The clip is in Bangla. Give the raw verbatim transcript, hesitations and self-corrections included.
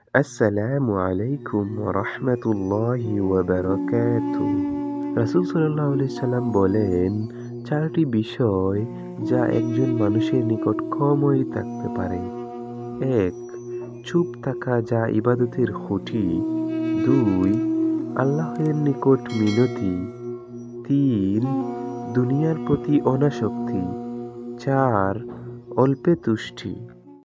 আসসালামু আলাইকুম ওয়া রাহমাতুল্লাহি ওয়া বারাকাতুহু। রাসূল সাল্লাল্লাহু আলাইহি সাল্লাম বলেন, চারটি বিষয় যা একজন মানুষের নিকট কমই থাকতে পারে। এক, চুপ থাকা যা ইবাদতের খুঁটি। দুই, আল্লাহের নিকট মিনতি। তিন, দুনিয়ার প্রতি অনাসক্তি। চার, অল্পে তুষ্টি।